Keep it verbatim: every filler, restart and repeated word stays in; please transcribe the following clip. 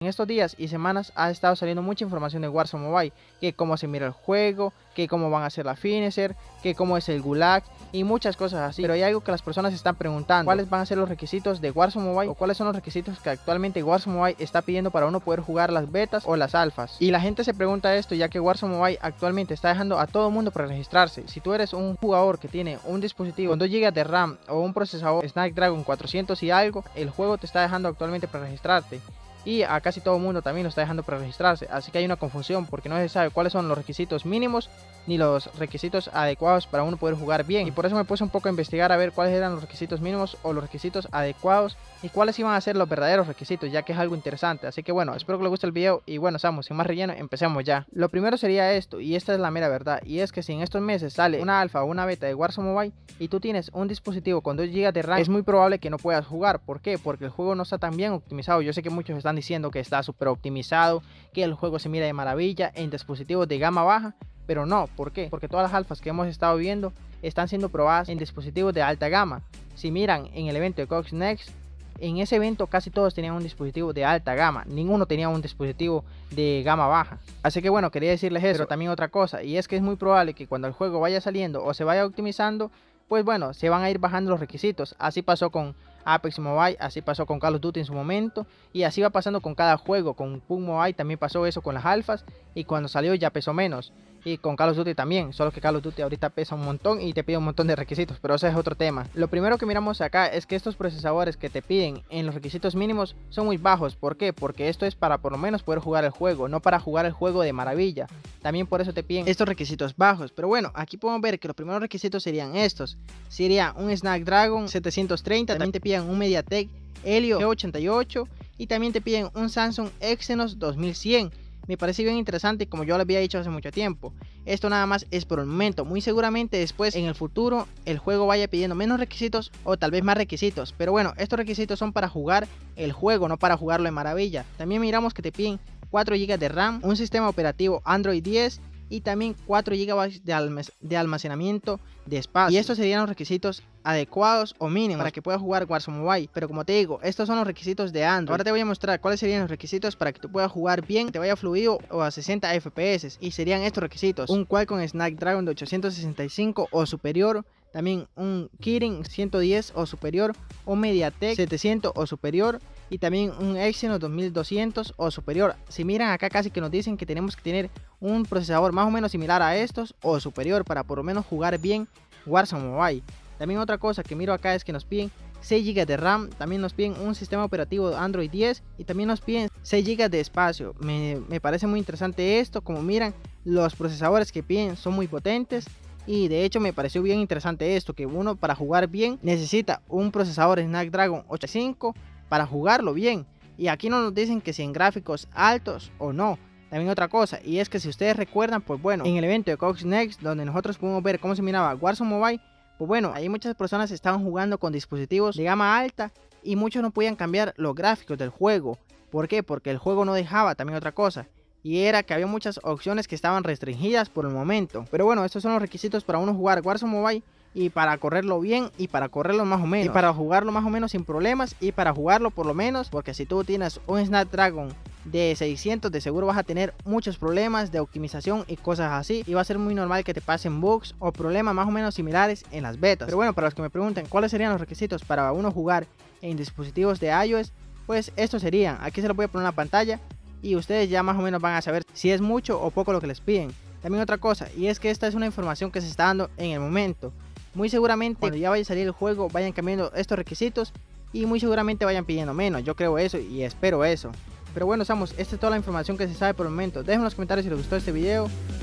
En estos días y semanas ha estado saliendo mucha información de Warzone Mobile, que cómo se mira el juego, que cómo van a ser la finisher, que cómo es el gulag y muchas cosas así. Pero hay algo que las personas se están preguntando: ¿cuáles van a ser los requisitos de Warzone Mobile? O cuáles son los requisitos que actualmente Warzone Mobile está pidiendo para uno poder jugar las betas o las alfas. Y la gente se pregunta esto ya que Warzone Mobile actualmente está dejando a todo el mundo para registrarse. Si tú eres un jugador que tiene un dispositivo con dos gigas de RAM o un procesador Snapdragon cuatrocientos y algo, el juego te está dejando actualmente para registrarte. Y a casi todo el mundo también lo está dejando para registrarse, así que hay una confusión porque no se sabe cuáles son los requisitos mínimos ni los requisitos adecuados para uno poder jugar bien. Y por eso me puse un poco a investigar a ver cuáles eran los requisitos mínimos o los requisitos adecuados y cuáles iban a ser los verdaderos requisitos, ya que es algo interesante. Así que bueno, espero que les guste el video y bueno, estamos sin más relleno, empecemos ya. Lo primero sería esto, y esta es la mera verdad, y es que si en estos meses sale una alfa o una beta de Warzone Mobile y tú tienes un dispositivo con dos gigas de RAM, es muy probable que no puedas jugar. ¿Por qué? Porque el juego no está tan bien optimizado. Yo sé que muchos están diciendo que está súper optimizado, que el juego se mira de maravilla en dispositivos de gama baja, pero no. ¿Por qué? Porque todas las alfas que hemos estado viendo están siendo probadas en dispositivos de alta gama. Si miran en el evento de Cox Next, en ese evento casi todos tenían un dispositivo de alta gama, ninguno tenía un dispositivo de gama baja. Así que bueno, quería decirles eso. Pero también otra cosa, y es que es muy probable que cuando el juego vaya saliendo o se vaya optimizando, pues bueno, se van a ir bajando los requisitos. Así pasó con Apex Mobile, así pasó con Call of Duty en su momento, y así va pasando con cada juego. Con P U B G Mobile también pasó eso con las alfas, y cuando salió ya pesó menos. Y con Call of Duty también, solo que Call of Duty ahorita pesa un montón y te pide un montón de requisitos, pero ese es otro tema. Lo primero que miramos acá es que estos procesadores que te piden en los requisitos mínimos son muy bajos. ¿Por qué? Porque esto es para por lo menos poder jugar el juego, no para jugar el juego de maravilla. También por eso te piden estos requisitos bajos. Pero bueno, aquí podemos ver que los primeros requisitos serían estos. Sería un Snapdragon setecientos treinta, también te piden un MediaTek Helio G ochenta y ocho y también te piden un Samsung Exynos dos mil cien. Me parece bien interesante, como yo lo había dicho hace mucho tiempo. Esto nada más es por el momento. Muy seguramente después en el futuro el juego vaya pidiendo menos requisitos o tal vez más requisitos. Pero bueno, estos requisitos son para jugar el juego, no para jugarlo de maravilla. También miramos que te piden cuatro gigas de RAM, un sistema operativo Android diez y también cuatro gigas de, alm de almacenamiento de espacio. Y estos serían los requisitos adecuados o mínimos para que puedas jugar Warzone Mobile. Pero como te digo, estos son los requisitos de Android. Ahora te voy a mostrar cuáles serían los requisitos para que tú puedas jugar bien, te vaya fluido o a sesenta F P S. Y serían estos requisitos: un Qualcomm Snapdragon de ochocientos sesenta y cinco o superior, también un Kirin ciento diez o superior, un MediaTek setecientos o superior y también un Exynos dos mil doscientos o superior. Si miran acá, casi que nos dicen que tenemos que tener un procesador más o menos similar a estos o superior para por lo menos jugar bien Warzone Mobile. También otra cosa que miro acá es que nos piden seis gigas de RAM, también nos piden un sistema operativo Android diez y también nos piden seis gigas de espacio. Me, me parece muy interesante esto. Como miran, los procesadores que piden son muy potentes. Y de hecho me pareció bien interesante esto, que uno para jugar bien necesita un procesador Snapdragon ochenta y cinco para jugarlo bien. Y aquí no nos dicen que si en gráficos altos o no. También otra cosa, y es que si ustedes recuerdan, pues bueno, en el evento de Cox Next, donde nosotros pudimos ver cómo se miraba Warzone Mobile, pues bueno, ahí muchas personas estaban jugando con dispositivos de gama alta y muchos no podían cambiar los gráficos del juego. ¿Por qué? Porque el juego no dejaba. También otra cosa, y era que había muchas opciones que estaban restringidas por el momento. Pero bueno, estos son los requisitos para uno jugar Warzone Mobile, y para correrlo bien y para correrlo más o menos, y para jugarlo más o menos sin problemas, y para jugarlo por lo menos, porque si tú tienes un Snapdragon de seiscientos de seguro vas a tener muchos problemas de optimización y cosas así, y va a ser muy normal que te pasen bugs o problemas más o menos similares en las betas. Pero bueno, para los que me pregunten cuáles serían los requisitos para uno jugar en dispositivos de iOS, pues estos serían, aquí se los voy a poner en la pantalla y ustedes ya más o menos van a saber si es mucho o poco lo que les piden. También otra cosa, y es que esta es una información que se está dando en el momento. Muy seguramente cuando ya vaya a salir el juego vayan cambiando estos requisitos y muy seguramente vayan pidiendo menos. Yo creo eso y espero eso. Pero bueno, estamos, esta es toda la información que se sabe por el momento. Dejen en los comentarios si les gustó este video.